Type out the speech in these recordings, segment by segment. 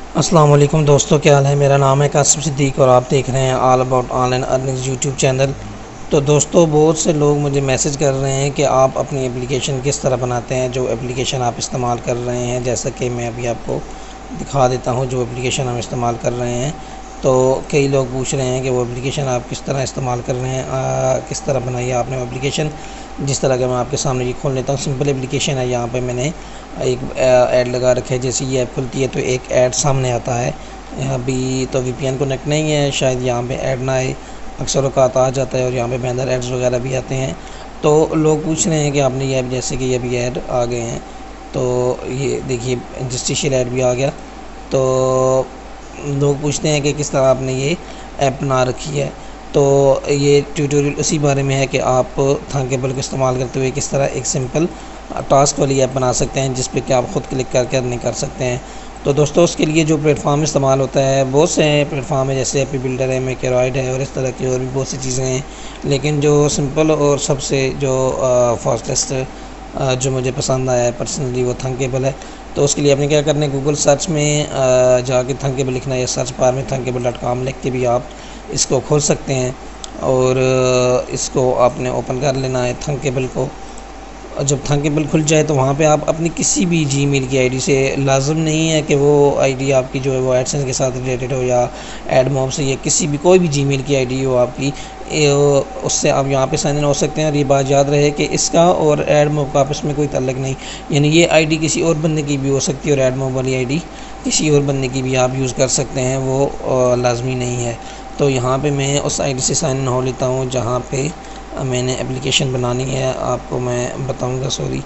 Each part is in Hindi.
अस्सलाम वालेकुम दोस्तों, क्या हाल है। मेरा नाम है कासिम सिद्दीक और आप देख रहे हैं all about online earnings YouTube channel. तो दोस्तों, बहुत से लोग मुझे मैसेज कर रहे हैं कि आप अपनी एप्लीकेशन किस तरह बनाते हैं, जो एप्लीकेशन आप इस्तेमाल कर रहे हैं। जैसा कि मैं अभी आपको दिखा देता हूं जो एप्लीकेशन हम इस्तेमाल कर रहे हैं। तो कई लोग पूछ रहे हैं कि वो एप्लीकेशन आप किस तरह इस्तेमाल कर रहे हैं, किस तरह बनाई है आपने एप्लीकेशन। जिस तरह का मैं आपके सामने ये खोल लेता हूँ, सिंपल एप्लीकेशन है। यहाँ पे मैंने एक ऐड लगा रखा है। जैसे ये ऐप खुलती है तो एक ऐड सामने आता है। अभी तो वीपीएन कनेक्ट नहीं है, शायद यहाँ पे ऐड ना आए, अक्सर औक़ात आ जाता है और यहाँ पे बैनर एड्स वगैरह भी आते हैं। तो लोग पूछ रहे हैं कि आपने ये ऐप, जैसे कि ये भी ऐड आ गए हैं, तो ये देखिए इंडस्ट्रियल ऐड भी आ गया। तो लोग पूछते हैं कि किस तरह आपने ये ऐप बना रखी है। तो ये ट्यूटोरियल उसी बारे में है कि आप थंकेबल को इस्तेमाल करते हुए किस तरह एक सिंपल टास्क वाली ऐप बना सकते हैं, जिस पे कि आप ख़ुद क्लिक करके अर्निंग कर सकते हैं। तो दोस्तों, उसके लिए जो प्लेटफॉर्म इस्तेमाल होता है, बहुत से प्लेटफॉर्म है, जैसे एपी बिल्डर है, मेकेरॉयड है और इस तरह की और भी बहुत सी चीज़ें हैं। लेकिन जो सिंपल और सबसे जो फास्टेस्ट जो मुझे पसंद आया है पर्सनली, वो थंकेबल है। तो उसके लिए आपने क्या करना है, गूगल सर्च में जाके थंकेबल लिखना है, या सर्च बार में thunkable.com लिख के भी आप इसको खोल सकते हैं। और इसको आपने ओपन कर लेना है थंकेबल को। जब थंकेबल खुल जाए तो वहाँ पे आप अपनी किसी भी जीमेल की आईडी से, लाज़िम नहीं है कि वो आईडी आपकी जो है वो एडसेंस के साथ रिलेटेड हो या एडमॉब से, या किसी भी कोई भी जीमेल की आईडी हो आपकी, उससे आप यहाँ पे साइन इन हो सकते हैं। और ये बात याद रहे कि इसका और एडमॉब का आपस में कोई ताल्लुक नहीं, यानी ये आईडी किसी और बंदे की भी हो सकती है और एडमॉब वाली आईडी किसी और बंदे की भी आप यूज़ कर सकते हैं, वो लाजमी नहीं है। तो यहाँ पे मैं उस आईडी से साइन इन हो लेता हूँ जहाँ पे मैंने एप्लीकेशन बनानी है। आपको मैं बताऊंगा, सॉरी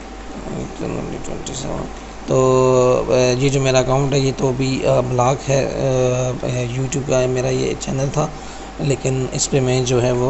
27। तो ये जो मेरा अकाउंट है, ये तो अभी ब्लॉक है, यूट्यूब का है मेरा ये चैनल था, लेकिन इस पे मैं जो है वो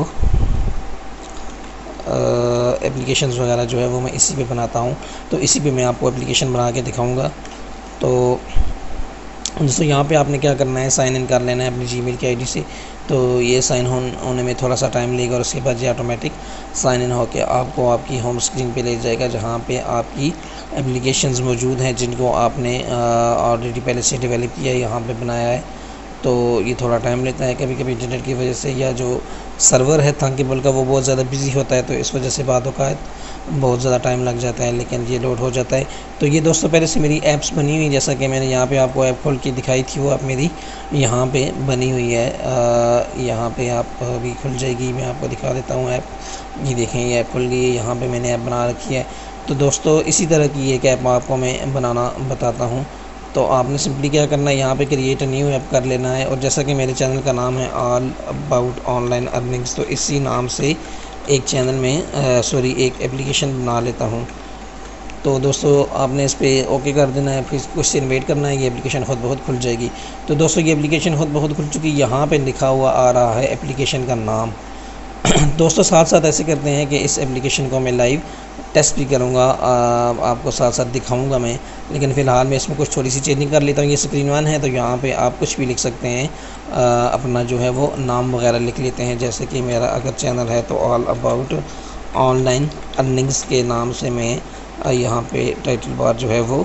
एप्लीकेशंस वगैरह जो है वो मैं इसी पे बनाता हूँ। तो इसी पे मैं आपको एप्लीकेशन बना के दिखाऊंगा। तो दोस्तों, यहाँ पे आपने क्या करना है, साइन इन कर लेना है अपनी जीमेल की आईडी से। तो ये साइन होने में थोड़ा सा टाइम लेगा और उसके बाद ये ऑटोमेटिक साइन इन होकर आपको आपकी होम स्क्रीन पे ले जाएगा, जहाँ पे आपकी एप्लीकेशंस मौजूद हैं जिनको आपने ऑलरेडी पहले से डेवलप किया है, यहाँ पे बनाया है। तो ये थोड़ा टाइम लेता है, कभी कभी इंटरनेट की वजह से, या जो सर्वर है थंकेबल का वो बहुत ज़्यादा बिजी होता है, तो इस वजह से बाद औक़ात बहुत ज़्यादा टाइम लग जाता है, लेकिन ये लोड हो जाता है। तो ये दोस्तों पहले से मेरी ऐप्स बनी हुई, जैसा कि मैंने यहाँ पे आपको ऐप खोल के दिखाई थी, वो ऐप मेरी यहाँ पे बनी हुई है। यहाँ पे आप अभी खुल जाएगी, मैं आपको दिखा देता हूँ ऐप। ये देखें, ये ऐप खुल गई है, यहाँ पे मैंने ऐप बना रखी है। तो दोस्तों, इसी तरह की एक ऐप आपको मैं बनाना बताता हूँ। तो आपने सिंपली क्या करना है, यहाँ पे क्रिएट अ न्यू ऐप कर लेना है। और जैसा कि मेरे चैनल का नाम है ऑल अबाउट ऑनलाइन अर्निंग्स, तो इसी नाम से एक चैनल में एक एप्लीकेशन बना लेता हूँ। तो दोस्तों, आपने इस पर ओके कर देना है, फिर कुछ दिन वेट करना है, ये एप्लीकेशन खुद बहुत खुल जाएगी। तो दोस्तों, ये एप्लीकेशन खुद बहुत खुल चुकी है। यहाँ पे लिखा हुआ आ रहा है एप्लीकेशन का नाम। दोस्तों, साथ साथ ऐसे करते हैं कि इस एप्लीकेशन को मैं लाइव टेस्ट भी करूँगा, आपको साथ साथ दिखाऊंगा मैं। लेकिन फ़िलहाल मैं इसमें कुछ थोड़ी सी चेंजिंग कर लेता हूँ। ये स्क्रीन 1 है, तो यहाँ पे आप कुछ भी लिख सकते हैं, अपना जो है वो नाम वगैरह लिख लेते हैं। जैसे कि मेरा अगर चैनल है तो ऑल अबाउट ऑनलाइन अर्निंग्स के नाम से मैं यहाँ पे टाइटल बार जो है वो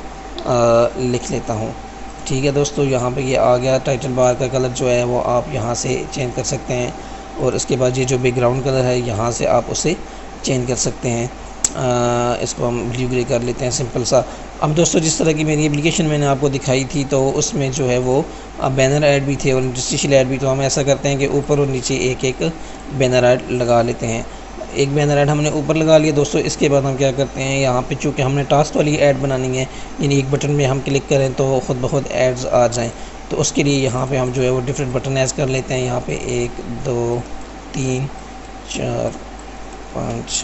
लिख लेता हूँ। ठीक है दोस्तों, यहाँ पे ये आ गया। टाइटल बार का कलर जो है वो आप यहाँ से चेंज कर सकते हैं, और उसके बाद ये जो बैकग्राउंड कलर है यहाँ से आप उसे चेंज कर सकते हैं। इसको हम ब्लू ग्रे कर लेते हैं, सिंपल सा। अब दोस्तों, जिस तरह की मेरी एप्लीकेशन मैंने आपको दिखाई थी, तो उसमें जो है वो बैनर ऐड भी थे और इंडस्ट्रियल ऐड भी। तो हम ऐसा करते हैं कि ऊपर और नीचे एक एक बैनर ऐड लगा लेते हैं। एक बैनर ऐड हमने ऊपर लगा लिया दोस्तों। इसके बाद हम क्या करते हैं, यहाँ पे चूँकि हमने टास्क वाली ऐड बनानी है, यानी एक बटन में हम क्लिक करें तो ख़ुद ब खुद एड्स आ जाएँ, तो उसके लिए यहाँ पे हम जो है वो डिफरेंट बटन ऐड कर लेते हैं। यहाँ पे 1 2 3 4 5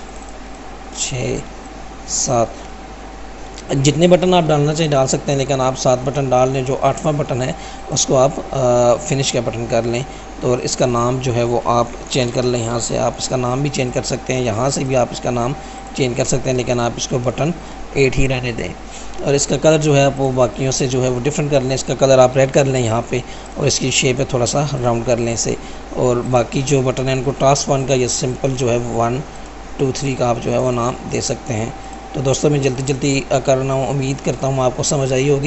6 7 जितने बटन आप डालना चाहिए डाल सकते हैं, लेकिन आप 7 बटन डाल लें। जो 8वां बटन है उसको आप फिनिश का बटन कर लें। तो और इसका नाम जो है वो आप चेंज कर लें। यहाँ से आप इसका नाम भी चेंज कर सकते हैं, यहाँ से भी आप इसका नाम चेंज कर सकते हैं, लेकिन आप इसको बटन 8 ही रहने दें। और इसका कलर जो है वो बाकियों से जो है वो डिफरेंट कर लें। इसका कलर आप रेड कर लें यहाँ पे, और इसकी शेप है थोड़ा सा राउंड कर लें इसे। और बाकी जो बटन है इनको टास्क 1 का ये सिंपल जो है 1 2 3 का आप जो है वो नाम दे सकते हैं। तो दोस्तों, मैं जल्दी जल्दी कर रहा हूँ, उम्मीद करता हूँ आपको समझ आई होगी।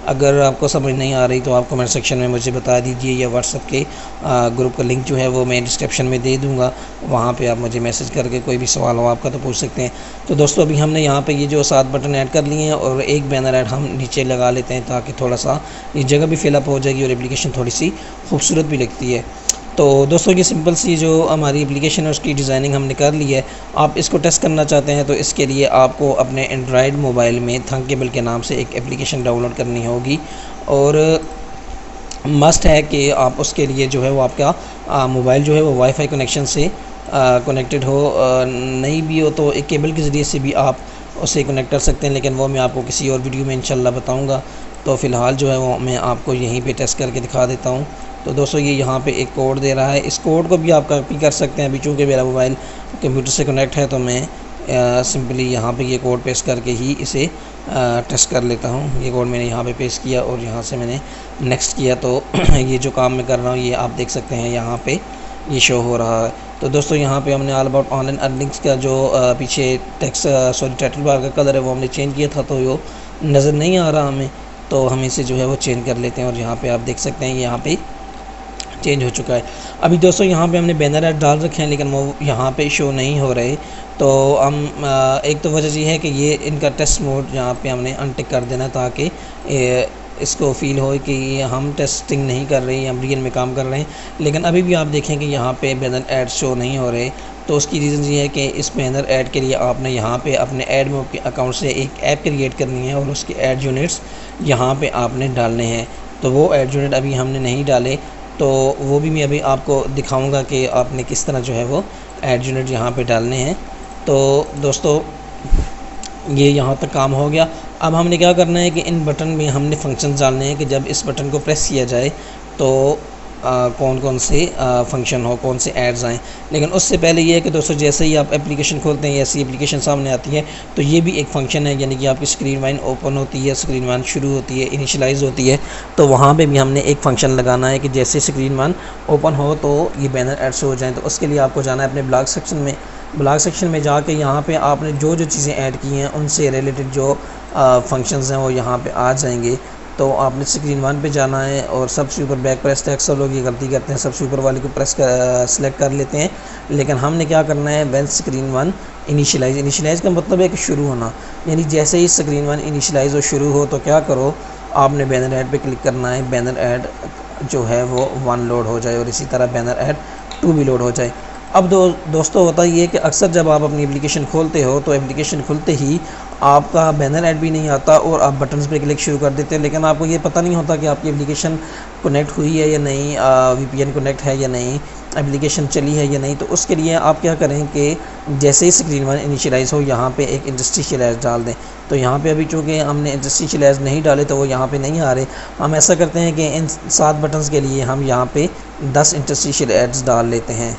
अगर आपको समझ नहीं आ रही तो आप कमेंट सेक्शन में मुझे बता दीजिए, या व्हाट्सएप के ग्रुप का लिंक जो है वो मैं डिस्क्रिप्शन में दे दूँगा, वहाँ पे आप मुझे मैसेज करके कोई भी सवाल हो आपका तो पूछ सकते हैं। तो दोस्तों अभी हमने यहाँ पे ये जो 7 बटन ऐड कर लिए हैं और एक बैनर ऐड हम नीचे लगा लेते हैं, ताकि थोड़ा सा ये जगह भी फिलअप हो जाएगी और एप्लीकेशन थोड़ी सी खूबसूरत भी लगती है। तो दोस्तों ये सिंपल सी जो हमारी एप्लीकेशन है उसकी डिज़ाइनिंग हमने कर ली है। आप इसको टेस्ट करना चाहते हैं तो इसके लिए आपको अपने एंड्रॉयड मोबाइल में थंकेबल के नाम से एक एप्लीकेशन डाउनलोड करनी होगी, और मस्ट है कि आप उसके लिए जो है वो आपका मोबाइल जो है वो वाईफाई कनेक्शन से कनेक्टेड हो, नहीं भी हो तो एक केबल के ज़रिए से भी आप उसे कनेक्ट कर सकते हैं, लेकिन वो मैं आपको किसी और वीडियो में इंशाल्लाह बताऊँगा। तो फ़िलहाल जो है वो मैं आपको यहीं पे टेस्ट करके दिखा देता हूँ। तो दोस्तों ये यहाँ पे एक कोड दे रहा है, इस कोड को भी आप कॉपी कर सकते हैं। अभी चूँकि मेरा मोबाइल कंप्यूटर से कनेक्ट है तो मैं सिंपली यहाँ पे ये कोड पेस्ट करके ही इसे टेस्ट कर लेता हूँ। ये कोड मैंने यहाँ पे पेस्ट किया और यहाँ से मैंने नेक्स्ट किया, तो ये जो काम मैं कर रहा हूँ ये आप देख सकते हैं यहाँ पे ये शो हो रहा है। तो दोस्तों यहाँ पे हमने ऑल अबाउट ऑनलाइन अर्निंग्स का जो पीछे टाइटल बार का कलर है वो हमने चेंज किया था, तो वो नज़र नहीं आ रहा हमें, तो हम इसे जो है वो चेंज कर लेते हैं। और यहाँ पे आप देख सकते हैं यहाँ पे चेंज हो चुका है। अभी दोस्तों यहाँ पे हमने बैनर ऐड डाल रखे हैं लेकिन वो यहाँ पे शो नहीं हो रहे, तो हम एक तो वजह ये है कि ये इनका टेस्ट मोड यहाँ पे हमने अनटिक कर देना, ताकि इसको फील हो कि हम टेस्टिंग नहीं कर रहे हैं, हम रियल में काम कर रहे हैं। लेकिन अभी भी आप देखें कि यहाँ पे बैनर ऐड शो नहीं हो रहे, तो उसकी रीज़न ये है कि इस बैनर ऐड के लिए आपने यहाँ पे अपने ऐड मोड के अकाउंट से एक ऐप क्रिएट करनी है और उसके ऐड यूनिट्स यहाँ पे आपने डालने हैं। तो वो ऐड यूनिट अभी हमने नहीं डाले, तो वो भी मैं अभी आपको दिखाऊंगा कि आपने किस तरह जो है वो ऐड यूनिट यहाँ पे डालने हैं। तो दोस्तों ये यहाँ तक काम हो गया। अब हमने क्या करना है कि इन बटन में हमने फंक्शंस डालने हैं कि जब इस बटन को प्रेस किया जाए तो कौन कौन से फंक्शन हो, कौन से ऐड्स आएँ। लेकिन उससे पहले ये है कि दोस्तों जैसे ही आप एप्लीकेशन खोलते हैं ऐसी एप्लीकेशन सामने आती है, तो ये भी एक फ़ंक्शन है, यानी कि आपकी स्क्रीन वाइन ओपन होती है, स्क्रीन वाइन शुरू होती है, इनिशियलाइज़ होती है, तो वहाँ पे भी हमने एक फ़ंक्शन लगाना है कि जैसे स्क्रीन वाइन ओपन हो तो ये बैनर ऐड हो जाएँ। तो उसके लिए आपको जाना है अपने ब्लॉग सेक्शन में। ब्लॉग सेक्शन में जाके यहाँ पे आपने जो जो चीज़ें ऐड की हैं उनसे रिलेटेड जो फंक्शंस हैं वो यहाँ पे आ जाएंगे। तो आपने स्क्रीन वन पे जाना है और सबसे ऊपर बैक प्रेस थे। अक्सर लोग ये गलती करते हैं, सबसे ऊपर वाले को प्रेस कर सेलेक्ट कर लेते हैं, लेकिन हमने क्या करना है व्हेन स्क्रीन वन इनिशियलाइज़ का मतलब है कि शुरू होना, यानी जैसे ही स्क्रीन वन इनिशियलाइज़ हो शुरू हो तो क्या करो, आपने बैनर ऐड पे क्लिक करना है, बैनर ऐड जो है वो 1 लोड हो जाए और इसी तरह बैनर ऐड 2 भी लोड हो जाए। अब दोस्तों होता ये है कि अक्सर जब आप अपनी एप्लीकेशन खोलते हो तो एप्लीकेशन खुलते ही आपका बैनर ऐड भी नहीं आता और आप बटन्स पे क्लिक शुरू कर देते हो, लेकिन आपको ये पता नहीं होता कि आपकी एप्लीकेशन कनेक्ट हुई है या नहीं, VPN कनेक्ट है या नहीं, एप्लीकेशन चली है या नहीं। तो उसके लिए आप क्या करें कि जैसे ही स्क्रीन वन इनिशियलाइज़ हो यहाँ पे एक इंटरस्टिशियल एज डाल दें। तो यहाँ पे अभी चूँकि हमने इंटरस्टिशियल एज नहीं डाले तो वो यहाँ पे नहीं आ रहे। हम ऐसा करते हैं कि इन 7 बटन्स के लिए हम यहाँ पे 10 इंटरस्टिशियल एड्स डाल लेते हैं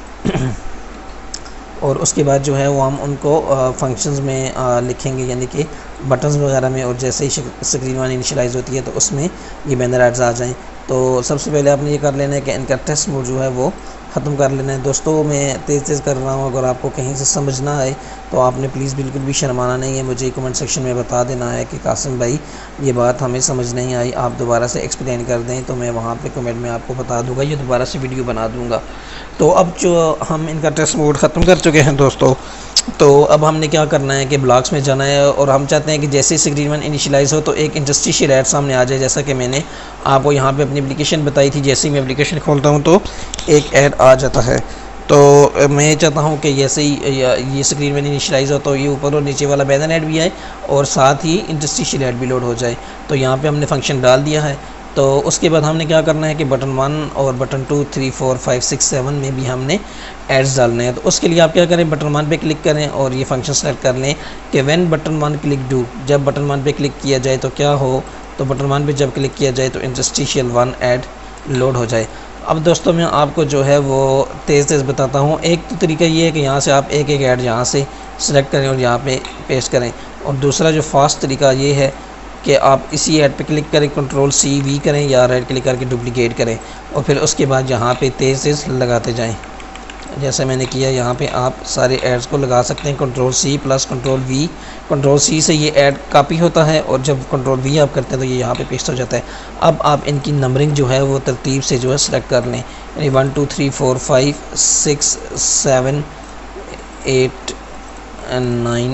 और उसके बाद जो है वो हम उनको फंक्शंस में लिखेंगे, यानी कि बटन्स वगैरह में, और जैसे ही स्क्रीन वन इनिशियलाइज़ होती है तो उसमें ये बैनर एड्स आ जाएं। तो सबसे पहले आपने ये कर लेना है कि इनका टेस्ट मोड जो है वो ख़त्म कर लेना है। दोस्तों मैं तेज़ कर रहा हूँ, अगर आपको कहीं से समझ ना आए तो आपने प्लीज़ बिल्कुल भी शर्माना नहीं है, मुझे कमेंट सेक्शन में बता देना है कि कासिम भाई ये बात हमें समझ नहीं आई, आप दोबारा से एक्सप्लेन कर दें, तो मैं वहाँ पे कमेंट में आपको बता दूँगा, ये दोबारा से वीडियो बना दूँगा। तो अब जो हम इनका टेस्ट मोड ख़त्म कर चुके हैं दोस्तों, तो अब हमने क्या करना है कि ब्लॉग्स में जाना है और हम चाहते हैं कि जैसे ही स्क्रीन वन इनिशियलाइज़ हो तो एक इंटरस्टिशियल ऐड सामने आ जाए, जैसा कि मैंने आपको यहाँ पे अपनी एप्लीकेशन बताई थी। जैसे ही मैं एप्लीकेशन खोलता हूँ तो एक ऐड आ जाता है। तो मैं चाहता हूँ कि जैसे ही ये स्क्रीन वन इनिशियलाइज़ हो तो ये ऊपर और नीचे वाला बैनर ऐड भी आए और साथ ही इंटरस्टिशियल ऐड भी लोड हो जाए। तो यहाँ पर हमने फंक्शन डाल दिया है। तो उसके बाद हमने क्या करना है कि बटन 1 और बटन 2, 3, 4, 5, 6, 7 में भी हमने एड्स डालने हैं। तो उसके लिए आप क्या करें, बटन 1 पे क्लिक करें और ये फंक्शन सेलेक्ट कर लें कि व्हेन बटन 1 क्लिक डू, जब बटन 1 पे क्लिक किया जाए तो क्या हो, तो बटन 1 पे जब क्लिक किया जाए तो इंटरस्टिशियल 1 ऐड लोड हो जाए। अब दोस्तों मैं आपको जो है वो तेज़ बताता हूँ। एक तो तरीका ये है कि यहाँ से आप एक ऐड यहाँ से सिलेक्ट करें और यहाँ पे पेस्ट करें, और दूसरा जो फास्ट तरीका ये है कि आप इसी ऐड पे क्लिक करें, Ctrl+C+V करें या राइट क्लिक करके डुप्लीकेट करें और फिर उसके बाद यहाँ पे तेज़ लगाते जाएं। जैसे मैंने किया यहाँ पे आप सारे एड्स को लगा सकते हैं। Control C plus control V, control C से ये ऐड कॉपी होता है और जब कंट्रोल वी आप करते हैं तो ये यहाँ पे पेस्ट हो जाता है। अब आप इनकी नंबरिंग जो है वो तरतीब से जो है सेलेक्ट कर लें, यानी 1 2 3 4 5 6 7 8 9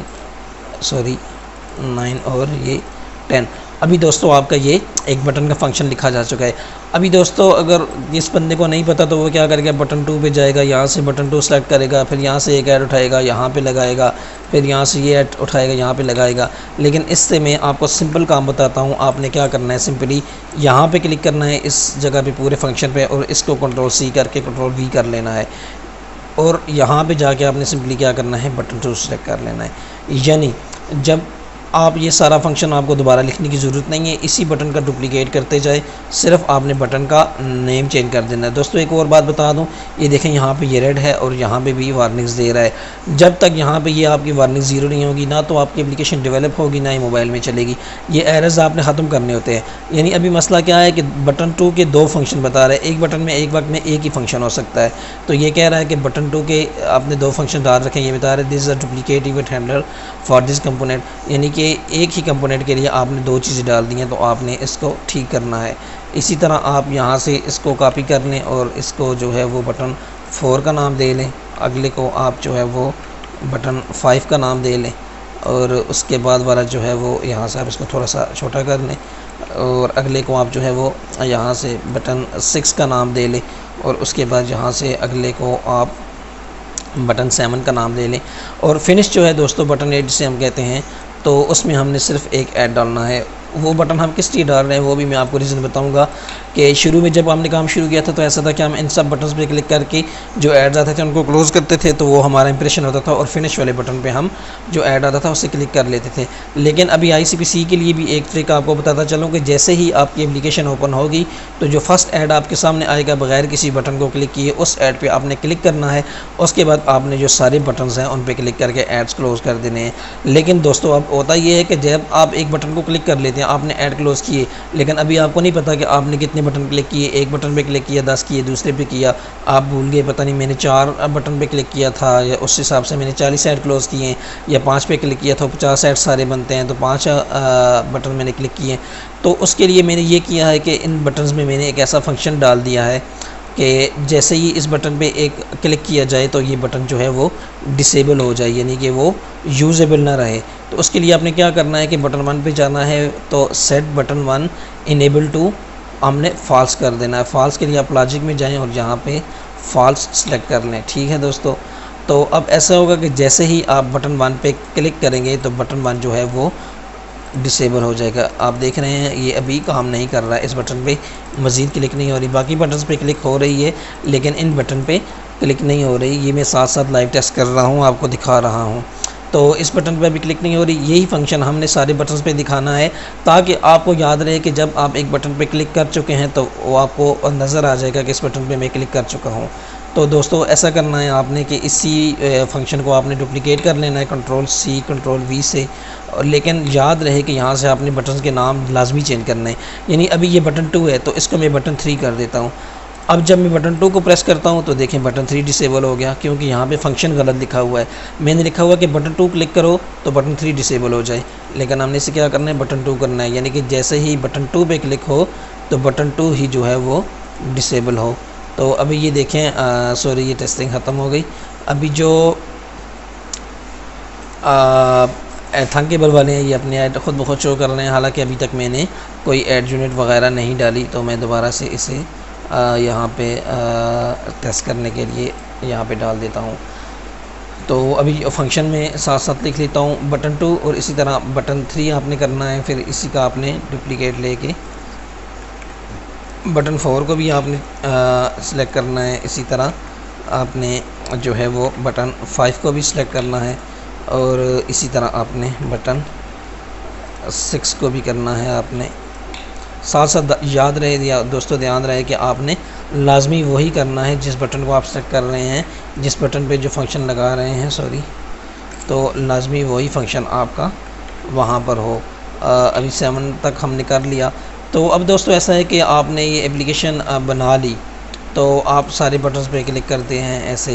और ये 10। अभी दोस्तों आपका ये एक बटन का फंक्शन लिखा जा चुका है। अभी दोस्तों अगर इस बंदे को नहीं पता तो वो क्या करेगा, बटन 2 पे जाएगा, यहाँ से बटन 2 सेलेक्ट करेगा, फिर यहाँ से एक ऐड उठाएगा यहाँ पे लगाएगा, फिर यहाँ से ये ऐड उठाएगा यहाँ पे लगाएगा। लेकिन इससे मैं आपको सिंपल काम बताता हूँ। आपने क्या करना है, सिंपली यहाँ पे क्लिक करना है इस जगह पे पूरे फंक्शन पे और इसको कंट्रोल सी करके कंट्रोल वी कर लेना है और यहाँ पे जाके आपने सिंपली क्या करना है, बटन 2 सेलेक्ट कर लेना है। यानी जब आप ये सारा फंक्शन आपको दोबारा लिखने की ज़रूरत नहीं है, इसी बटन का डुप्लीकेट करते जाए, सिर्फ आपने बटन का नेम चेंज कर देना है। दोस्तों एक और बात बता दूं, ये देखें यहाँ पे ये रेड है और यहाँ पे भी वार्निंग्स दे रहा है। जब तक यहाँ पे ये आपकी वार्निंग ज़ीरो नहीं होगी ना तो आपकी एप्लीकेशन डेवलप होगी ना ही मोबाइल में चलेगी। ये एरर्स आपने ख़त्म करने होते हैं। यानी अभी मसला क्या है कि बटन 2 के 2 फंक्शन बता रहे हैं, एक बटन में एक वक्त में एक ही फंक्शन हो सकता है। तो ये कह रहा है कि बटन 2 के आपने 2 फंक्शन डाल रखें, ये बता रहे हैं this is a duplicate event handler for this component, यानी कि एक ही कंपोनेंट के लिए आपने 2 चीज़ें डाल दी हैं, तो आपने इसको ठीक करना है। इसी तरह आप यहाँ से इसको कॉपी कर लें और इसको जो है वो बटन 4 का नाम दे लें, अगले को आप जो है वो बटन 5 का नाम दे लें और उसके बाद वाला जो है वो यहाँ से आप इसको थोड़ा सा छोटा कर लें और अगले को आप जो है वो यहाँ से बटन 6 का नाम दे लें और उसके बाद यहाँ से अगले को आप बटन 7 का नाम दे लें और फिनिश जो है दोस्तों बटन 8 जिसे हम कहते हैं, तो उसमें हमने सिर्फ एक ऐड डालना है। वो बटन हम किस लिए डाल रहे हैं वो भी मैं आपको रीज़न बताऊंगा कि शुरू में जब हमने काम शुरू किया था तो ऐसा था कि हम इन सब बटन्स पे क्लिक करके जो ऐड्स आते थे उनको क्लोज़ करते थे, तो वो हमारा इंप्रेशन होता था और फिनिश वाले बटन पे हम जो ऐड आता था उसे क्लिक कर लेते थे। लेकिन अभी ICPC के लिए भी एक ट्रिक आपको बताता चलूँ कि जैसे ही आपकी एप्लीकेशन ओपन होगी तो जो फर्स्ट ऐड आपके सामने आएगा बगैर किसी बटन को क्लिक किए उस ऐड पर आपने क्लिक करना है। उसके बाद आपने जो सारे बटन्स हैं उन पर क्लिक करके एड्स क्लोज़ कर देने हैं। लेकिन दोस्तों अब होता ये है कि जब आप एक बटन को क्लिक कर लेते हैं, आपने ऐड क्लोज़ किए, लेकिन अभी आपको नहीं पता कि आपने कितने बटन क्लिक किए। एक बटन पे क्लिक किया, 10 किए, दूसरे पे किया, आप भूल गए, पता नहीं मैंने 4 बटन पे क्लिक किया था या उस हिसाब से मैंने 40 ऐड क्लोज़ किए, या 5 पे क्लिक किया था 50 ऐड सारे बनते हैं तो 5 बटन मैंने क्लिक किए। तो उसके लिए मैंने ये किया है कि इन बटन्स में मैंने एक ऐसा फंक्शन डाल दिया है कि जैसे ही इस बटन पे एक क्लिक किया जाए तो ये बटन जो है वो डिसेबल हो जाए, यानी कि वो यूजेबल ना रहे। तो उसके लिए आपने क्या करना है कि बटन 1 पे जाना है तो सेट बटन 1 इनेबल टू हमने फॉल्स कर देना है। फॉल्स के लिए आप लॉजिक में जाएं और यहाँ पे फॉल्स सेलेक्ट कर लें। ठीक है दोस्तों, तो अब ऐसा होगा कि जैसे ही आप बटन 1 पे क्लिक करेंगे तो बटन 1 जो है वो डिसेबल हो जाएगा। आप देख रहे हैं ये अभी काम नहीं कर रहा है, इस बटन पे मज़ीद क्लिक नहीं हो रही, बाकी बटन्स पे क्लिक हो रही है लेकिन इन बटन पे क्लिक नहीं हो रही। ये मैं साथ साथ लाइव टेस्ट कर रहा हूँ, आपको दिखा रहा हूँ। तो इस बटन पे भी क्लिक नहीं हो रही। यही फंक्शन हमने सारे बटन्स पे दिखाना है ताकि आपको याद रहे कि जब आप एक बटन पे क्लिक कर चुके हैं तो वो आपको नज़र आ जाएगा कि इस बटन पे मैं क्लिक कर चुका हूँ। तो दोस्तों ऐसा करना है आपने कि इसी फंक्शन को आपने डुप्लीकेट कर लेना है कंट्रोल C कंट्रोल V से, और लेकिन याद रहे कि यहाँ से आपने बटन के नाम लाजमी चेंज करना है। यानी अभी ये बटन 2 है तो इसको मैं बटन 3 कर देता हूँ। अब जब मैं बटन 2 को प्रेस करता हूँ तो देखें बटन 3 डिसेबल हो गया क्योंकि यहाँ पे फंक्शन गलत लिखा हुआ है। मैंने लिखा हुआ कि बटन 2 क्लिक करो तो बटन 3 डिसेबल हो जाए, लेकिन हमने इसे क्या करना है, बटन 2 करना है। यानी कि जैसे ही बटन 2 पे क्लिक हो तो बटन 2 ही जो है वो डिसेबल हो। तो अभी ये देखें सॉरी ये टेस्टिंग ख़त्म हो गई। अभी जो थंकेबल वाले हैं ये अपने ऐड खुद ब खुद शो कर रहे हैं, हालांकि अभी तक मैंने कोई ऐड यूनिट वगैरह नहीं डाली। तो मैं दोबारा से इसे यहाँ पे टेस्ट करने के लिए यहाँ पे डाल देता हूँ। तो अभी फंक्शन में साथ साथ लिख लेता हूँ बटन 2 और इसी तरह बटन 3 आपने करना है। फिर इसी का आपने डुप्लीकेट लेके बटन 4 को भी आपने सेलेक्ट करना है। इसी तरह आपने जो है वो बटन 5 को भी सिलेक्ट करना है और इसी तरह आपने बटन 6 को भी करना है। आपने साथ साथ याद रहे या दोस्तों ध्यान रहे कि आपने लाजमी वही करना है जिस बटन को आप सेलेक्ट कर रहे हैं, जिस बटन पे जो फंक्शन लगा रहे हैं सॉरी, तो लाजमी वही फंक्शन आपका वहाँ पर हो। अभी 7 तक हमने कर लिया। तो अब दोस्तों ऐसा है कि आपने ये एप्लीकेशन बना ली तो आप सारे बटन्स पे क्लिक करते हैं ऐसे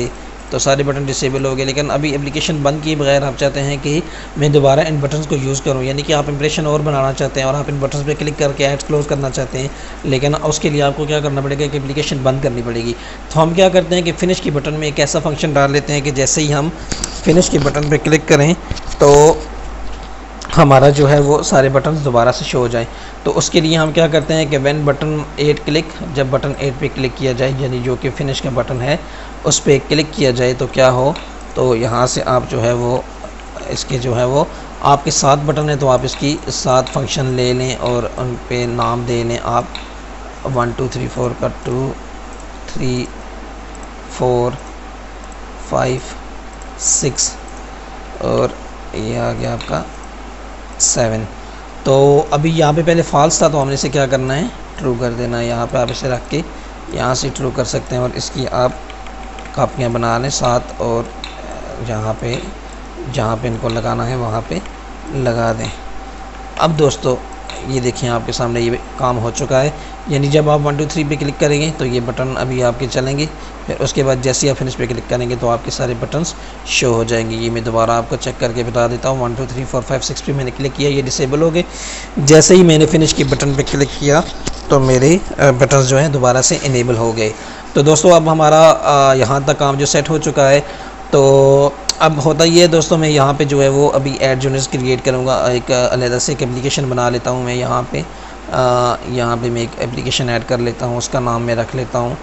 तो सारे बटन डिसेबल हो गए। लेकिन अभी एप्लीकेशन बंद किए बगैर आप चाहते हैं कि मैं दोबारा इन बटन्स को यूज़ करूं, यानी कि आप इंप्रेशन और बनाना चाहते हैं और आप इन बटन्स पे क्लिक करके एड्स क्लोज़ करना चाहते हैं, लेकिन उसके लिए आपको क्या करना पड़ेगा कि एप्लीकेशन बंद करनी पड़ेगी। तो हम क्या करते हैं कि फ़िनिश की बटन में एक ऐसा फंक्शन डाल लेते हैं कि जैसे ही हम फिनिश के बटन पर क्लिक करें तो हमारा जो है वो सारे बटन दोबारा से शो हो जाएं। तो उसके लिए हम क्या करते हैं कि व्हेन बटन 8 क्लिक, जब बटन 8 पे क्लिक किया जाए, यानी जो कि फिनिश का बटन है उस पर क्लिक किया जाए तो क्या हो, तो यहाँ से आप जो है वो इसके जो है वो आपके 7 बटन है तो आप इसकी 7 फंक्शन ले लें और उन पे नाम दे लें आप 1 2 3 4 का 2 3 4 5 6 और ये आ गया आपका 7। तो अभी यहाँ पे पहले फॉल्स था तो हमने इसे क्या करना है, ट्रू कर देना है। यहाँ पे आप इसे रख के यहाँ से ट्रू कर सकते हैं और इसकी आप कापियाँ बना लें 7 और जहाँ पे इनको लगाना है वहाँ पे लगा दें। अब दोस्तों ये देखिए आपके सामने ये काम हो चुका है, यानी जब आप 1 2 3 पे क्लिक करेंगे तो ये बटन अभी आपके चलेंगे, फिर उसके बाद जैसे ही आप फिनिश पे क्लिक करेंगे तो आपके सारे बटन्स शो हो जाएंगे। ये मैं दोबारा आपको चेक करके बता देता हूँ। 1 2 3 4 5 6 पे मैंने क्लिक किया, ये डिसेबल हो गए। जैसे ही मैंने फिनिश की बटन पे क्लिक किया तो मेरे बटन्स जो हैं दोबारा से इनेबल हो गए। तो दोस्तों अब हमारा यहाँ तक काम जो सेट हो चुका है। तो अब होता ये है दोस्तों, मैं यहाँ पे जो है वो अभी एड यूनिट्स क्रिएट करूँगा, एक अलग से एक एप्लीकेशन बना लेता हूँ मैं। यहाँ पे मैं एक एप्लीकेशन ऐड कर लेता हूँ, उसका नाम मैं रख लेता हूँ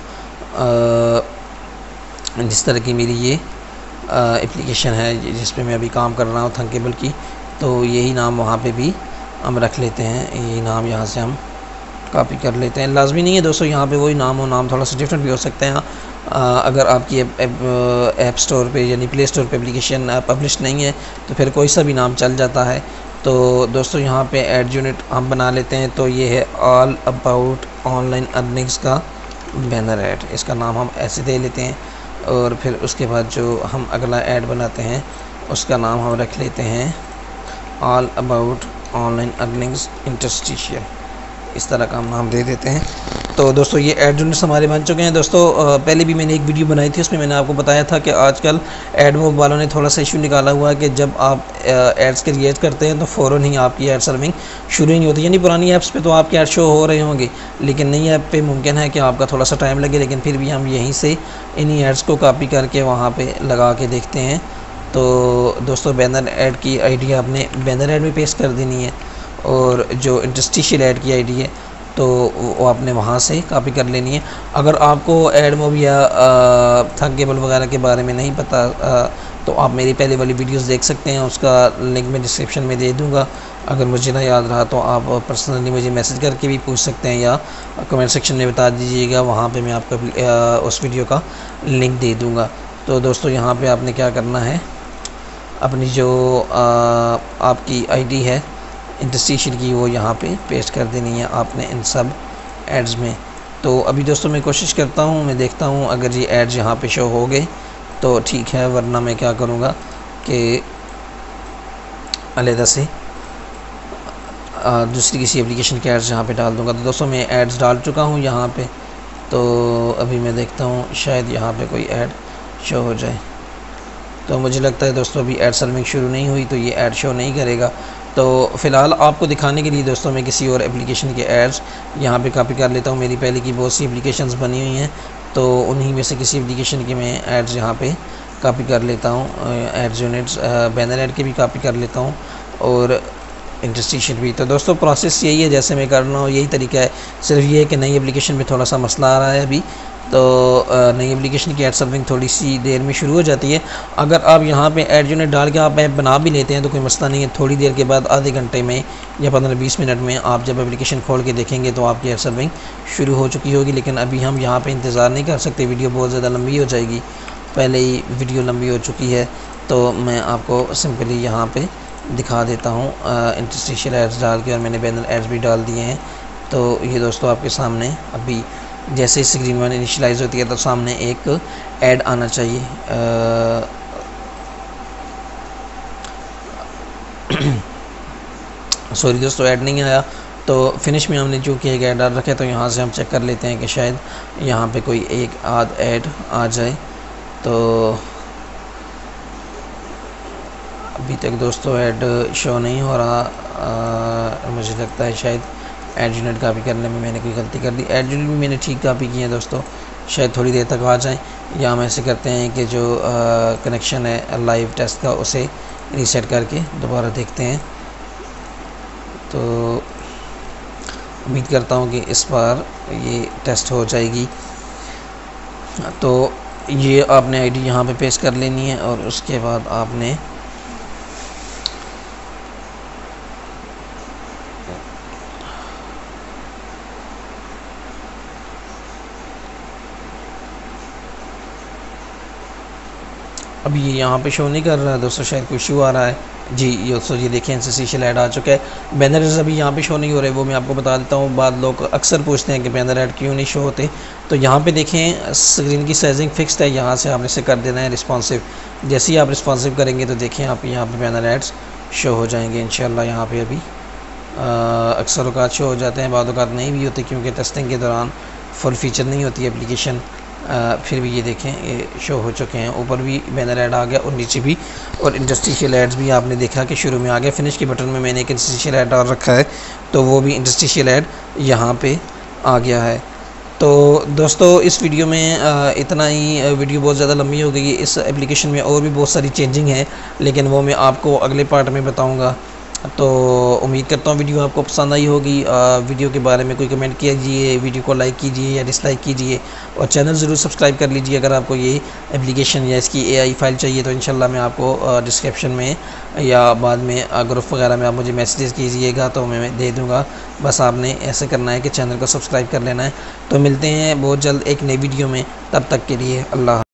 जिस तरह की मेरी ये एप्लीकेशन है जिस पे मैं अभी काम कर रहा हूँ थंकेबल की, तो यही नाम वहाँ पे भी हम रख लेते हैं। यही नाम यहाँ से हम कॉपी कर लेते हैं। लाजमी नहीं है दोस्तों यहाँ पे वही नाम हो, नाम थोड़ा सा डिफरेंट भी हो सकते हैं। अगर आपकी ऐप स्टोर पे यानी प्ले स्टोर पे एप्लीकेशन पब्लिश नहीं है तो फिर कोई सा भी नाम चल जाता है। तो दोस्तों यहाँ पे ऐड यूनिट हम बना लेते हैं, तो ये है ऑल अबाउट ऑनलाइन अर्निंग्स का बैनर ऐड, इसका नाम हम ऐसे दे लेते हैं। और फिर उसके बाद जो हम अगला ऐड बनाते हैं उसका नाम हम रख लेते हैं all about online earnings interstitial, इस तरह का हम नाम दे देते हैं। तो दोस्तों ये ऐड यूनिट्स हमारे बन चुके हैं। दोस्तों पहले भी मैंने एक वीडियो बनाई थी, उसमें मैंने आपको बताया था कि आजकल एडमोब वालों ने थोड़ा सा इशू निकाला हुआ है कि जब आप एड्स क्रिएट करते हैं तो फ़ौरन ही आपकी एड सर्विंग शुरू ही नहीं होती। यानी पुरानी ऐप्स पे तो आपके ऐड शो हो रहे होंगे, लेकिन नई ऐप पे मुमकिन है कि आपका थोड़ा सा टाइम लगे, लेकिन फिर भी हम यहीं से इन्हीं एड्स को कॉपी करके वहाँ पर लगा के देखते हैं। तो दोस्तों बैनर ऐड की आईडी आपने बैनर ऐड में पेस्ट कर देनी है और जो इंटरस्टिशियल ऐड की आईडी है तो वो आपने वहाँ से कॉपी कर लेनी है। अगर आपको एडमोब या थंकेबल वगैरह के बारे में नहीं पता तो आप मेरी पहले वाली वीडियोस देख सकते हैं, उसका लिंक मैं डिस्क्रिप्शन में दे दूँगा। अगर मुझे ना याद रहा तो आप पर्सनली मुझे मैसेज करके भी पूछ सकते हैं या कमेंट सेक्शन में बता दीजिएगा, वहाँ पे मैं आपको उस वीडियो का लिंक दे दूँगा। तो दोस्तों यहाँ पे आपने क्या करना है, अपनी जो आपकी आईडी है इंटरस्टिशियल की वो यहाँ पे पेस्ट कर देनी है आपने इन सब एड्स में। तो अभी दोस्तों मैं कोशिश करता हूँ, मैं देखता हूँ अगर ये एड्स यहाँ पे शो हो गए तो ठीक है, वरना मैं क्या करूँगा कि अलग से दूसरी किसी एप्लीकेशन के एड्स यहाँ पे डाल दूँगा। तो दोस्तों मैं एड्स डाल चुका हूँ यहाँ पे, तो अभी मैं देखता हूँ शायद यहाँ पे कोई ऐड शो हो जाए। तो मुझे लगता है दोस्तों अभी ऐड सर्विंग शुरू नहीं हुई तो ये ऐड शो नहीं करेगा। तो फ़िलहाल आपको दिखाने के लिए दोस्तों मैं किसी और एप्लीकेशन के एड्स यहाँ पे कॉपी कर लेता हूँ। मेरी पहले की बहुत सी एप्लीकेशंस बनी हुई हैं, तो उन्हीं में से किसी एप्लीकेशन के मैं एड्स यहाँ पे कॉपी कर लेता हूँ। एड्स यूनिट्स बैनर ऐड के भी कॉपी कर लेता हूँ और इंटरस्टिशियल भी। तो दोस्तों प्रोसेस यही है जैसे मैं कर रहा हूँ, यही तरीका है। सिर्फ ये है कि नई एप्लीकेशन में थोड़ा सा मसला आ रहा है अभी, तो नई एप्लीकेशन की ऐड सर्विंग थोड़ी सी देर में शुरू हो जाती है। अगर आप यहाँ पे ऐड यूनिट डाल के आप ऐप बना भी लेते हैं तो कोई मसला नहीं है, थोड़ी देर के बाद आधे घंटे में या 15-20 मिनट में आप जब एप्लीकेशन खोल के देखेंगे तो आपकी ऐड सर्विंग शुरू हो चुकी होगी। लेकिन अभी हम यहाँ पे इंतज़ार नहीं कर सकते, वीडियो बहुत ज़्यादा लंबी हो जाएगी, पहले ही वीडियो लंबी हो चुकी है। तो मैं आपको सिंपली यहाँ पर दिखा देता हूँ इंटरस्टिशियल एड्स डाल के, और मैंने बैनर एड्स भी डाल दिए हैं। तो ये दोस्तों आपके सामने अभी जैसे स्क्रीन वन इनिशियलाइज़ होती है तो सामने एक ऐड आना चाहिए। सॉरी दोस्तों ऐड नहीं आया, तो फिनिश में हमने जो कि एक ऐड डाल रखा है, तो यहाँ से हम चेक कर लेते हैं कि शायद यहाँ पे कोई एक आध ऐड आ जाए। तो अभी तक दोस्तों ऐड शो नहीं हो रहा। मुझे लगता है शायद ऐड यूनिट कॉपी करने में मैंने कोई गलती कर दी। ऐड यूनिट भी मैंने ठीक कॉपी की है दोस्तों, शायद थोड़ी देर तक आ जाएं। या हम ऐसे करते हैं कि जो कनेक्शन है लाइव टेस्ट का उसे रीसेट करके दोबारा देखते हैं। तो उम्मीद करता हूँ कि इस बार ये टेस्ट हो जाएगी। तो ये आपने आईडी यहाँ पे पेस्ट कर लेनी है और उसके बाद आपने अभी ये यहाँ पे शो नहीं कर रहा है दोस्तों, शायद कोई इशू आ रहा है जी। दोस्तों ये देखें इंस्टीट्यूशनल ऐड आ चुका है। बैनर्स अभी यहाँ पे शो नहीं हो रहे, वो मैं आपको बता देता हूँ। बाद लोग अक्सर पूछते हैं कि बैनर ऐड क्यों नहीं शो होते। तो यहाँ पे देखें स्क्रीन की साइजिंग फिक्स्ड है, यहाँ से आपने इसे कर देना है रिस्पॉन्सिव। जैसे ही आप रिस्पॉन्सिव करेंगे तो देखें आप यहाँ पे बैनर एड्स शो हो जाएंगे इंशाल्लाह। यहाँ पे अभी अक्सर औकात शो हो जाते हैं, बाद औकात नहीं भी होते क्योंकि टेस्टिंग के दौरान फुल फीचर नहीं होती एप्लीकेशन। फिर भी ये देखें ये शो हो चुके हैं। ऊपर भी बैनर ऐड आ गया और नीचे भी, और इंडस्ट्रियल एड्स भी आपने देखा कि शुरू में आ गया। फिनिश के बटन में मैंने एक इंडस्ट्रियल ऐड डाल रखा है, तो वो भी इंडस्ट्रियल ऐड यहाँ पे आ गया है। तो दोस्तों इस वीडियो में इतना ही। वीडियो बहुत ज़्यादा लंबी हो गई। इस एप्लीकेशन में और भी बहुत सारी चेंजिंग है, लेकिन वो मैं आपको अगले पार्ट में बताऊँगा। तो उम्मीद करता हूँ वीडियो आपको पसंद आई होगी। वीडियो के बारे में कोई कमेंट कीजिए, वीडियो को लाइक कीजिए या डिसलाइक कीजिए, और चैनल ज़रूर सब्सक्राइब कर लीजिए। अगर आपको ये एप्लीकेशन या इसकी AI फ़ाइल चाहिए तो इंशाल्लाह मैं आपको डिस्क्रिप्शन में या बाद में ग्रुप वगैरह में आप मुझे मैसेज कीजिएगा तो मैं दे दूँगा। बस आपने ऐसे करना है कि चैनल को सब्सक्राइब कर लेना है। तो मिलते हैं बहुत जल्द एक नई वीडियो में, तब तक के लिए अल्लाह।